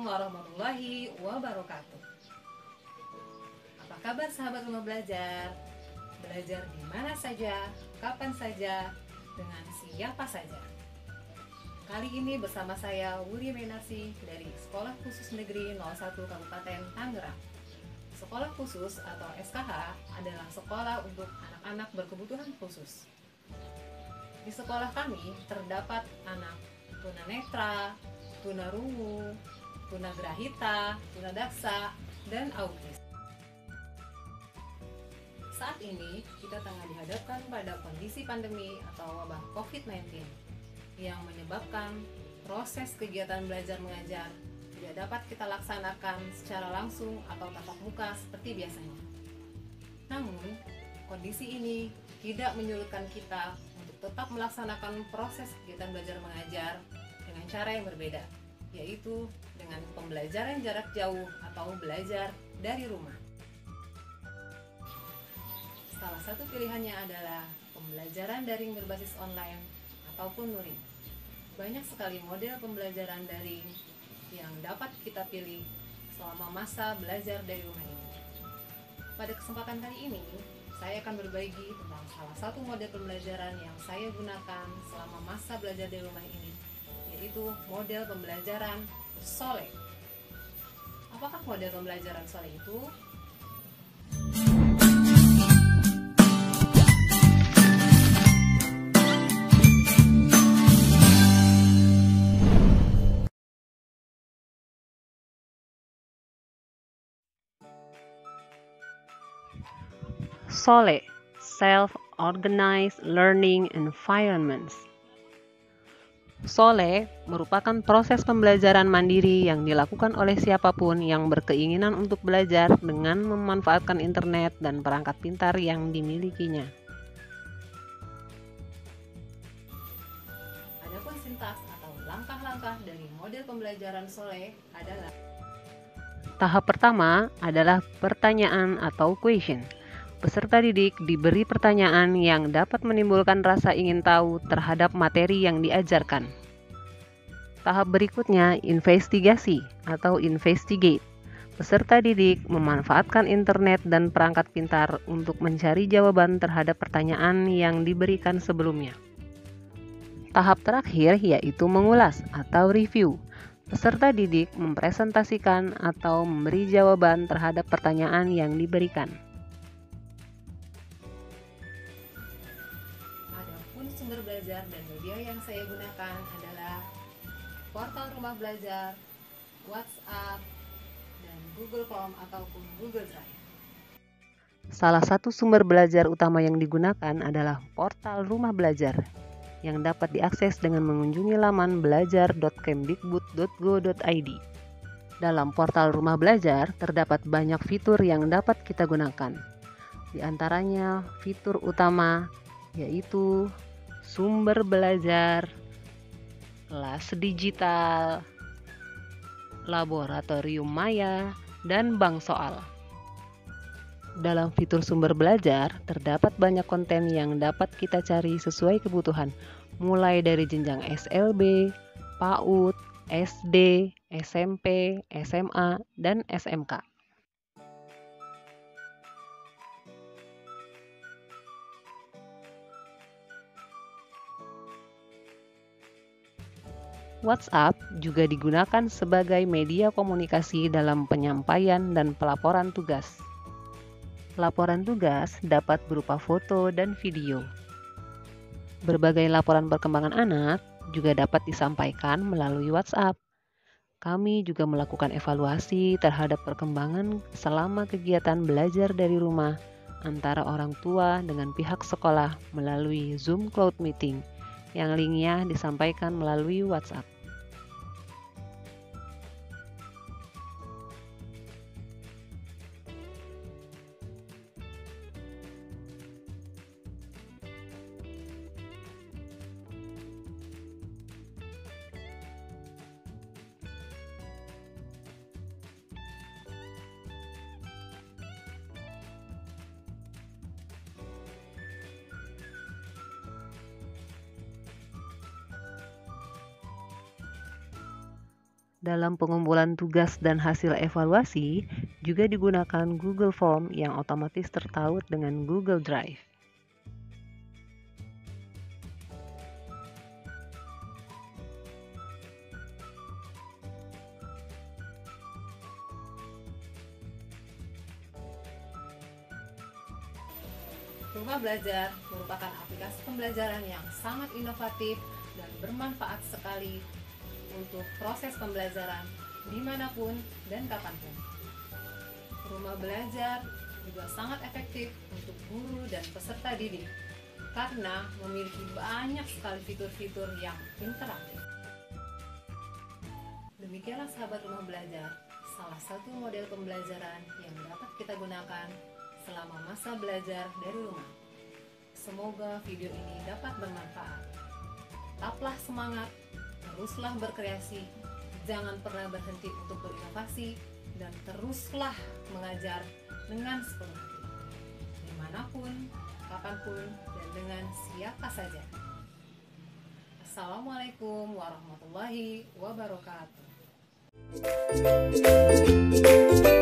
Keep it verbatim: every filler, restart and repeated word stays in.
warahmatullahi wabarakatuh. Apa kabar sahabat rumah belajar? Belajar di mana saja, kapan saja, dengan siapa saja. Kali ini bersama saya Wuri Menarsi dari Sekolah Khusus Negeri nol satu Kabupaten Tangerang. Sekolah khusus atau S K H adalah sekolah untuk anak-anak berkebutuhan khusus. Di sekolah kami terdapat anak tunanetra, tunarungu, tunagrahita, tunadaksa, dan autis. Saat ini kita tengah dihadapkan pada kondisi pandemi atau wabah covid sembilan belas yang menyebabkan proses kegiatan belajar mengajar tidak dapat kita laksanakan secara langsung atau tatap muka seperti biasanya. Namun, kondisi ini tidak menyurutkan kita untuk tetap melaksanakan proses kegiatan belajar mengajar dengan cara yang berbeda, yaitu dengan pembelajaran jarak jauh atau belajar dari rumah. Salah satu pilihannya adalah pembelajaran daring berbasis online ataupun luring. Banyak sekali model pembelajaran daring yang dapat kita pilih selama masa belajar dari rumah ini. Pada kesempatan kali ini, saya akan berbagi tentang salah satu model pembelajaran yang saya gunakan selama masa belajar dari rumah ini, yaitu model pembelajaran Soleh. Apakah model pembelajaran Soleh itu? Soleh, Self-Organized Learning Environments. Soleh merupakan proses pembelajaran mandiri yang dilakukan oleh siapapun yang berkeinginan untuk belajar dengan memanfaatkan internet dan perangkat pintar yang dimilikinya. Adapun sintaks atau langkah-langkah dari model pembelajaran Soleh adalah: tahap pertama adalah pertanyaan atau question. Peserta didik diberi pertanyaan yang dapat menimbulkan rasa ingin tahu terhadap materi yang diajarkan. Tahap berikutnya, investigasi atau investigate. Peserta didik memanfaatkan internet dan perangkat pintar untuk mencari jawaban terhadap pertanyaan yang diberikan sebelumnya. Tahap terakhir yaitu mengulas atau review. Peserta didik mempresentasikan atau memberi jawaban terhadap pertanyaan yang diberikan. Sumber belajar dan media yang saya gunakan adalah portal Rumah Belajar, WhatsApp, dan Google Form ataupun Google Drive. Salah satu sumber belajar utama yang digunakan adalah portal Rumah Belajar yang dapat diakses dengan mengunjungi laman belajar dot kemdikbud dot go dot i d. Dalam portal Rumah Belajar terdapat banyak fitur yang dapat kita gunakan. Di antaranya fitur utama yaitu sumber belajar, kelas digital, laboratorium maya, dan bank soal. Dalam fitur sumber belajar, terdapat banyak konten yang dapat kita cari sesuai kebutuhan, mulai dari jenjang S L B, PAUD, S D, S M P, S M A, dan S M K. WhatsApp juga digunakan sebagai media komunikasi dalam penyampaian dan pelaporan tugas. Laporan tugas dapat berupa foto dan video. Berbagai laporan perkembangan anak juga dapat disampaikan melalui WhatsApp. Kami juga melakukan evaluasi terhadap perkembangan selama kegiatan belajar dari rumah antara orang tua dengan pihak sekolah melalui Zoom Cloud Meeting, yang linknya disampaikan melalui WhatsApp. Dalam pengumpulan tugas dan hasil evaluasi, juga digunakan Google Form yang otomatis tertaut dengan Google Drive. Rumah Belajar merupakan aplikasi pembelajaran yang sangat inovatif dan bermanfaat sekali untuk proses pembelajaran dimanapun dan kapanpun. Rumah Belajar juga sangat efektif untuk guru dan peserta didik karena memiliki banyak sekali fitur-fitur yang interaktif. Demikianlah sahabat Rumah Belajar, salah satu model pembelajaran yang dapat kita gunakan selama masa belajar dari rumah. Semoga video ini dapat bermanfaat. Tetaplah semangat, teruslah berkreasi, jangan pernah berhenti untuk berinovasi, dan teruslah mengajar dengan sepenuh hati, dimanapun, kapanpun, dan dengan siapa saja. Assalamualaikum warahmatullahi wabarakatuh.